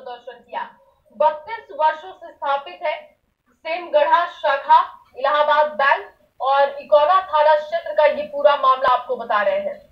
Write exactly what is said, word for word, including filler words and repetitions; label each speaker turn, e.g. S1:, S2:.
S1: प्रदर्शन किया। बत्तीस वर्षों से स्थापित है सेमगढ़ा शाखा इलाहाबाद बैंक और इकोना थाना क्षेत्र का ये पूरा मामला आपको बता रहे हैं।